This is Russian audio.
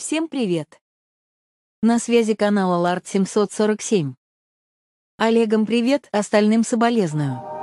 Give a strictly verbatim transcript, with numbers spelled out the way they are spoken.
Всем привет! На связи канала Ларт семьсот сорок семь. Олегам привет, остальным соболезную.